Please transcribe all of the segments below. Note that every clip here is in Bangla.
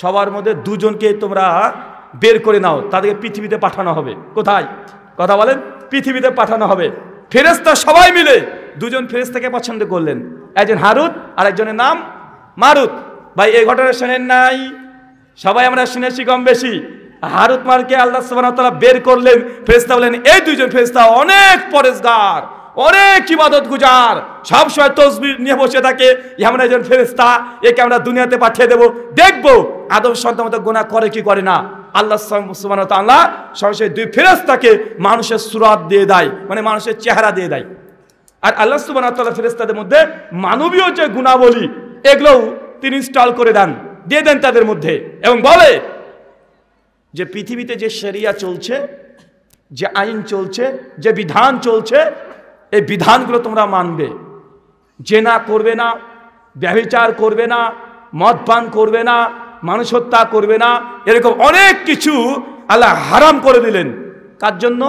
সবার মধ্যে দুজনকে তোমরা বের করে নাও, তাদেরকে পৃথিবীতে পাঠানো হবে। কোথায়? কথা বলেন। পৃথিবীতে পাঠানো হবে। ফেরেশতা সবাই মিলে দুজন ফেরেশতাকে পছন্দ করলেন, একজন হারুত আর একজনের নাম মারুত। ভাই এই ঘটনা শোনেন নাই? সবাই আমরা শুনেছি কম বেশি। হারুত মারুতকে আল্লাহ সুবহানাহু ওয়া তাআলা বের করলেন। ফেরেশতা বলেন এই দুইজন ফেরেশতা অনেক পরেশগার, অনেক ইবাদত গুজার, সবসময় তাসবিহ নিয়ে বসে থাকে। এমন একজন ফেরেশতা, একে আমরা দুনিয়াতে পাঠিয়ে দেব, দেখবো আদম সন্তান মতো গুনাহ করে কি করে না। আল্লাহ সুবহানাহু ওয়া তাআলা সরাসরি দুই ফেরেশতাকে মানুষের সুরাত দিয়ে দেয়, মানে মানুষের চেহারা দিয়ে দেয়। আর আল্লাহ সুবহানাহু ওয়া তাআলা ফেরেশতাদের মধ্যে মানবীয় যে গুণাবলী এগুলোও তিনি ইনস্টল করে দেন, দিয়ে দেন তাদের মধ্যে, এবং বলে যে পৃথিবীতে যে শরিয়া চলছে, যে আইন চলছে, যে বিধান চলছে, এই বিধানগুলো তোমরা মানবে। জেনা করবে না, ব্যভিচার করবে না, মদ পান করবে না, মানুষ হত্যা করবে না, এরকম অনেক কিছু আল্লাহ হারাম করে দিলেন। কার জন্য?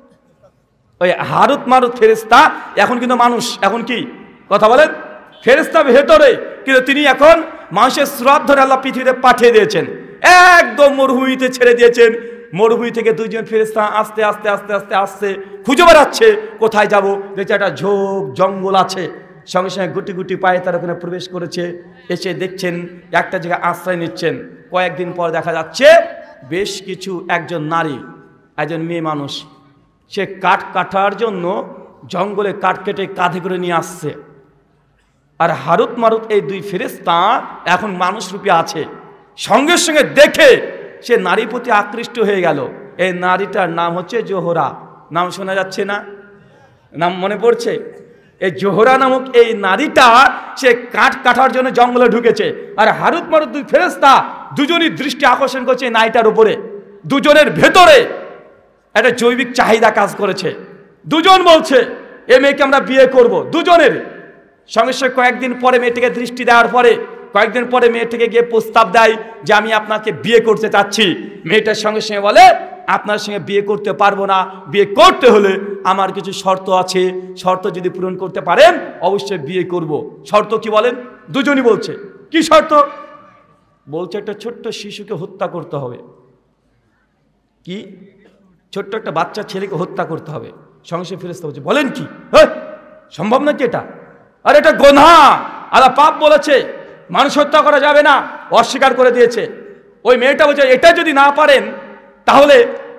ওই হারুত মারুত ফেরেশতা এখন কিন্তু মানুষ, এখন কি কথা বলেন, ফেরেশতা ভেতরে, কিন্তু তিনি এখন মানুষের সুরাত ধরে আল্লাহ পৃথিবীতে পাঠিয়ে দিয়েছেন, একদম মরুভূমিতে ছেড়ে দিয়েছেন। মরুভূমি থেকে দুইজন ফেরেশতা আস্তে আস্তে আস্তে আস্তে আসছে, খুঁজে বেড়াচ্ছে কোথায় যাব। দেখছে একটা ঝোপ জঙ্গল আছে, সঙ্গে সঙ্গে গুটি গুটি পায়ে তারা ওখানে প্রবেশ করেছে। এসে দেখছেন একটা জায়গায় আশ্রয় নিচ্ছেন। কয়েকদিন পর দেখা যাচ্ছে বেশ কিছু একজন নারী, একজন মেয়ে মানুষ, সে কাঠ কাটার জন্য জঙ্গলে কাঠ কেটে কাঁধে করে নিয়ে আসছে। আর হারুত মারুত এই দুই ফেরেশতা এখন মানুষ রূপে আছে। সঙ্গে সঙ্গে দেখে সে নারীর প্রতি আকৃষ্ট হয়ে গেল। এই নারীটার নাম হচ্ছে জোহরা। নাম শোনা যাচ্ছে না? নাম মনে পড়ছে? এই জোহরা নামক এই নারীটা সে কাঠ কাটার জন্য জঙ্গলে ঢুকেছে। আর হারুত মারুত দুই ফেরেশতা দুজনই দৃষ্টি আকর্ষণ করছে এই নারীটার উপরে। দুজনের ভেতরে একটা জৈবিক চাহিদা কাজ করেছে। দুজন বলছে এ মেয়েকে আমরা বিয়ে করব। দুজনের সঙ্গে সঙ্গে কয়েকদিন পরে মেয়েটিকে দৃষ্টি দেওয়ার পরে কয়েকদিন পরে মেয়েটিকে গিয়ে প্রস্তাব দেয় যে আমি আপনাকে বিয়ে করতে চাচ্ছি। মেয়েটার সঙ্গে সঙ্গে বলে আপনার সঙ্গে বিয়ে করতে পারবো না, বিয়ে করতে হলে আমার কিছু শর্ত আছে, শর্ত যদি পূরণ করতে পারেন অবশ্যই বিয়ে করব। শর্ত কি বলেন? দুজনই বলছে। কি শর্ত? বলছে একটা ছোট্ট শিশুকে হত্যা করতে হবে। কি? ছোট্ট একটা বাচ্চা ছেলেকে হত্যা করতে হবে। সঙ্গে সঙ্গে ফেরেশতা বলছে বলেন কি, সম্ভব নাকি এটা? আর এটা গুনাহ, আল্লাহ পাপ বলেছে, মানুষ হত্যা করা যাবে না, অস্বীকার করে দিয়েছে। ওই মেয়েটা বলছে এটা যদি না পারেন তাহলে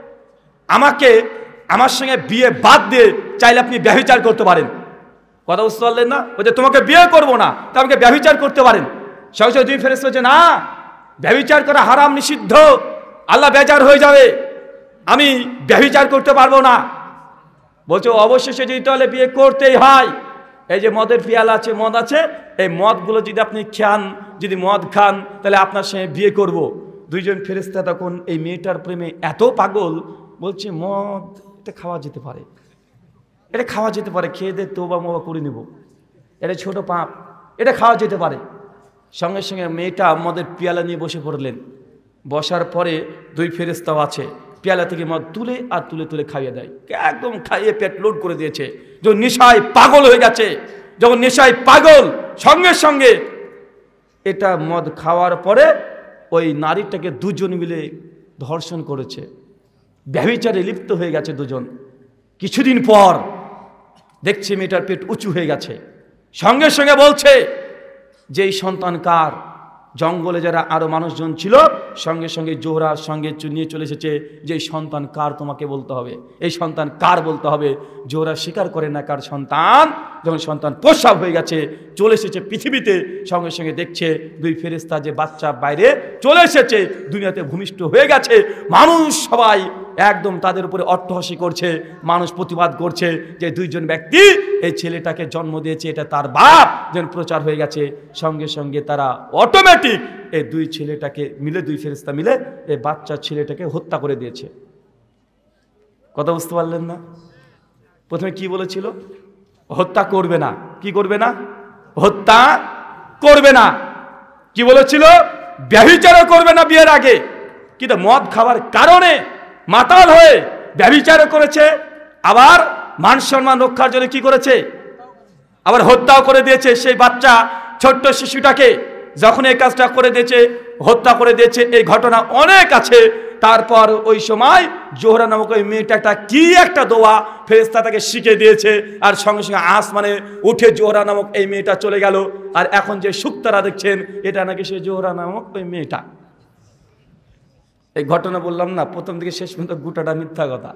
আমার সঙ্গে বিয়ে বাদ দিয়ে চাইলে আপনি ব্যভিচার করতে পারেন। কথা বুঝতে পারলেন না? বলছে তোমাকে বিয়ে করবো না, তা আমাকে ব্যভিচার করতে পারেন। সঙ্গে সঙ্গে দুই ফেরেশতা বলছে না, ব্যভিচার করা হারাম, নিষিদ্ধ, আল্লাহ বেজার হয়ে যাবে, আমি ব্যভিচার করতে পারবো না। বলছে অবশেষে যদি তাহলে বিয়ে করতেই হয়, এই যে মদের পিয়ালা আছে, মদ আছে, এই মদগুলো যদি আপনি খান, যদি মদ খান তাহলে আপনার সঙ্গে বিয়ে করব। দুইজন ফেরেশতা তখন এই মেয়েটার প্রেমে এত পাগল, বলছে মদ এটা খাওয়া যেতে পারে, এটা খাওয়া যেতে পারে, খেয়ে দে তওবা মোবা করে নেব, এটা ছোট পাপ, এটা খাওয়া যেতে পারে। সঙ্গে সঙ্গে মেয়েটা মদের পিয়ালা নিয়ে বসে পড়লেন। বসার পরে দুই ফেরেশতাও আছে, পেয়ালা থেকে মদ তুলে আর তুলে তুলে খাইয়ে দেয়, একদম খাইয়ে পেট লোড করে দিয়েছে। যখন নেশায় পাগল হয়ে গেছে, যখন নেশায় পাগল, সঙ্গে সঙ্গে এটা মদ খাওয়ার পরে ওই নারীটাকে দুজন মিলে ধর্ষণ করেছে, ব্যভিচারে লিপ্ত হয়ে গেছে দুজন। কিছুদিন পর দেখছে মেয়েটার পেট উঁচু হয়ে গেছে। সঙ্গে সঙ্গে বলছে যে এই সন্তান কার? জঙ্গলে যারা আরো মানুষজন ছিল সঙ্গে সঙ্গে জোহরার সঙ্গে নিয়ে চলে এসেছে যে এই সন্তান কার তোমাকে বলতে হবে, এই সন্তান কার বলতে হবে। জোহরা স্বীকার করে না কার সন্তান। যখন সন্তান প্রসব হয়ে গেছে, চলে এসেছে পৃথিবীতে, সঙ্গে সঙ্গে দেখছে দুই ফেরেশতা যে বাচ্চা বাইরে চলে এসেছে, দুনিয়াতে ভূমিষ্ঠ হয়ে গেছে। মানুষ সবাই একদম তাদের উপরে অট্টহাসি করছে, মানুষ প্রতিবাদ করছে যে দুইজন ব্যক্তি এই ছেলেটাকে জন্ম দিয়েছে, এটা তার বাপ, যেন প্রচার হয়ে গেছে। সঙ্গে সঙ্গে তারা অটোমেটিক এই দুই ছেলেটাকে মিলে, দুই ফেরেশতা মিলে এই বাচ্চা ছেলেটাকে হত্যা করে দিয়েছে। কথা বুঝতে পারলেন না? প্রথমে কি বলেছিল? হত্যা করবে না। কি করবে না? হত্যা করবে না। কি বলেছিল? ব্যভিচারও করবে না বিয়ের আগে। কিন্তু মদ খাওয়ার কারণে মাতাল হয়ে ব্যভিচারও করেছে, আবার মান সম্মান রক্ষার জন্য কি করেছে? আবার হত্যাও করে দিয়েছে সেই বাচ্চা ছোট্ট শিশুটাকে। যখন এই কাজটা করে দিয়েছে, হত্যা করে দিয়েছে, এই ঘটনা অনেক আছে। তারপর ওই সময় জোহরা নামক ওই মেয়েটা একটা দোয়া ফেরেশতা তাকে শিখে দিয়েছে, আর সঙ্গে সঙ্গে আসমানে উঠে জোহরা নামক এই মেয়েটা চলে গেল। আর এখন যে শুকতারা দেখছেন, এটা নাকি সে জোহরা নামক ওই মেয়েটা। এই ঘটনা বললাম না, প্রথম থেকে শেষ পর্যন্ত গোটাটা মিথ্যা কথা,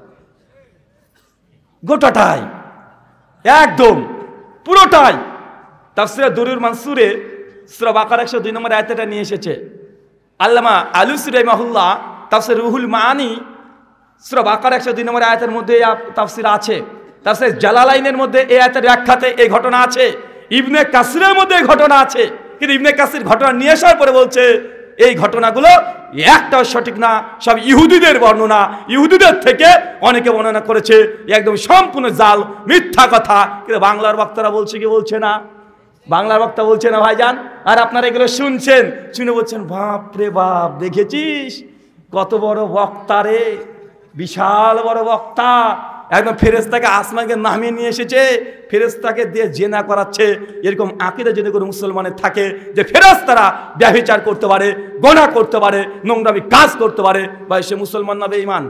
গোটাটাই একদম পুরোটাই। তাফসীরে দুরুল মানসুরে সূরা বাকারা 102 নম্বর আয়াতটা নিয়ে এসেছে আল্লামা আলুসি রাহিমাহুল্লাহ তাফসীর রুহুল মাআনি সূরা বাকারা 102 নম্বর আয়াতের মধ্যে তাফসীর আছে। তাফসীর জালালাইনের মধ্যে এই আয়াতের ব্যাখ্যাতে এই ঘটনা আছে, ইবনে কাসিরের মধ্যে এই ঘটনা আছে। কিন্তু ইবনে কাসির ঘটনা নিয়ে আসার পরে বলছে এই ঘটনাগুলো একটাও সঠিক না, সব ইহুদিদের বর্ণনা, ইহুদিদের থেকে অনেকে বর্ণনা করেছে, একদম সম্পূর্ণ জাল, মিথ্যা কথা। কিন্তু বাংলার বক্তারা বলছে কি বলছে না? বাংলার বক্তা বলছে না ভাইজান। আর আপনারা এগুলো শুনছেন, শুনে বলছেন বাপ রে বাপ, দেখেছিস কত বড় বক্তা রে, বিশাল বড় বক্তা, একদম ফেরেশতাকে আসমানকে নামিয়ে নিয়ে এসেছে, ফেরেশতাকে দিয়ে জেনা করাচ্ছে। এরকম আকীদা যদি কোনো মুসলমানের থাকে যে ফেরেশতারা ব্যভিচার করতে পারে, গোনা করতে পারে, নোংরামি কাজ করতে পারে, ভাই সে মুসলমান না বেঈমান?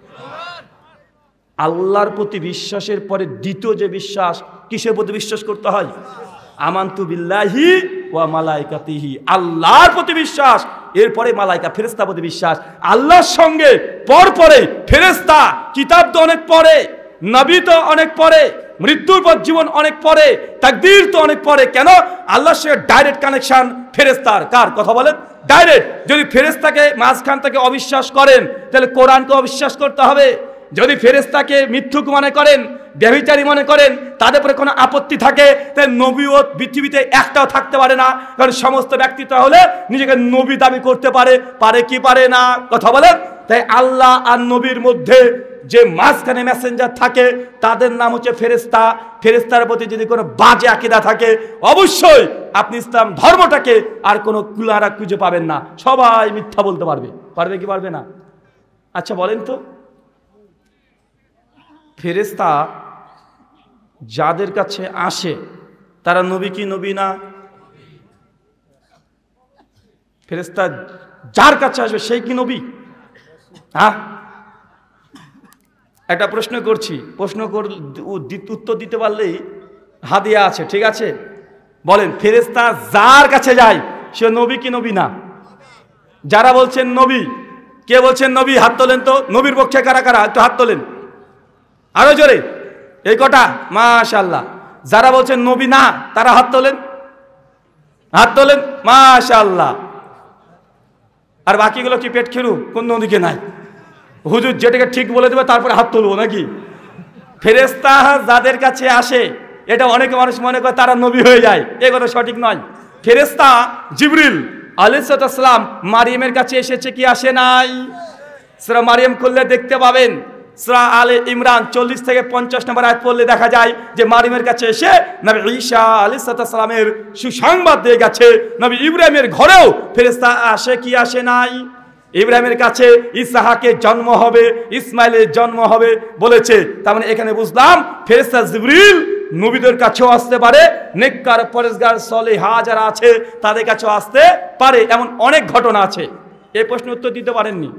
আল্লাহর প্রতি বিশ্বাসের পরে দ্বিতীয় যে বিশ্বাস, কিসের প্রতি বিশ্বাস করতে হয়? আমানতু বিল্লাহি ওয়া মালাইকাতিহি, আল্লাহর প্রতি বিশ্বাস, এরপরে মালাইকা ফেরেশতা প্রতি বিশ্বাস। আল্লাহর সঙ্গে পরে ফেরেশতা, কিতাব তো অনেক পরে, নবী তো অনেক পরে, মৃত্যুর পর জীবন অনেক পরে, তাকদীর তো অনেক পরে। কেন? আল্লাহর সঙ্গে ডাইরেক্ট কানেকশন ফেরেশতার। কার কথা বলেন? ডাইরেক্ট। যদি ফেরেশতাকে মাঝখান থেকে অবিশ্বাস করেন, তাহলে কোরআনকে অবিশ্বাস করতে হবে। যদি ফেরেশতাকে মিথ্যুক মনে করেন, ব্যভিচারী মনে করেন, তাদের উপরে কোনো আপত্তি থাকে, তাই নবীও পৃথিবীতে একটাও থাকতে পারে না। কারণ সমস্ত ব্যক্তি তাহলে নিজেকে নবী দাবি করতে পারে, পারে কি পারে না? কথা বলেন। তাই আল্লাহ আর নবীর মধ্যে যে মাঝখানে মেসেঞ্জার থাকে, তাদের নাম হচ্ছে ফেরেশতা। ফেরেশতার প্রতি যদি কোনো বাজে আকীদা থাকে, অবশ্যই আপনি ইসলাম ধর্মটাকে আর কোনো কুলারা খুঁজে পাবেন না। সবাই মিথ্যা বলতে পারবে, পারবে কি পারবে না? আচ্ছা বলেন তো, ফেরেশতা যাদের কাছে আসে তারা নবী কি নবী না? ফেরেশতা যার কাছে আসবে সেই কি নবী? হ্যাঁ, একটা প্রশ্ন করছি, উত্তর দিতে পারলেই হাদিয়া আছে, ঠিক আছে? বলেন, ফেরেশতা যার কাছে যায় সে নবী কি নবী না? যারা বলছেন নবী, কে বলছেন নবী? হাত তোলেন তো। নবীর পক্ষে কারা কারা? একটু হাত তোলেন আরো জোরে, এই কটা, মাশাআল্লাহ। যারা বলছেন নবী না তারা হাত তোলেন, হাত তোলেন, মাশাআল্লাহ। আর বাকিগুলো কি পেট খেরু? কোন নদীকে নাই, হুজুর যেটাকে ঠিক বলে দেবে তারপরে হাত তুলবো নাকি? ফেরেশতা যাদের কাছে আসে, এটা অনেকে মানুষ মনে করে তারা নবী হয়ে যায়, এ কথা সঠিক নয়। ফেরেশতা জিবরিল আলাইহিস সালাম মারিয়ামের কাছে এসেছে কি আসে নাই? সূরা মারিয়াম খুললে দেখতে পাবেন, সূরা আলে ইমরান 40 থেকে 50 নম্বর আয়াত পড়লে দেখা যায় যে মারিয়ামের কাছে এসে নবী ঈসা আলাইহিস সালামের সুসংবাদ দিয়ে গেছে। নবী ইব্রাহিমের ঘরেও ফেরেশতা আসে কি আসে নাই? ইব্রাহিমের কাছে ইসহাকের জন্ম হবে, ইসমাইলের জন্ম হবে বলেছে। তার মানে এখানে বুঝলাম ফেরেশতা জিবরিল নবীদের কাছেও আসতে পারে, নেককার পরেজগার সলিহা যারা আছে তাদের কাছেও আসতে পারে, এমন অনেক ঘটনা আছে। এই প্রশ্নের উত্তর দিতে পারেননি।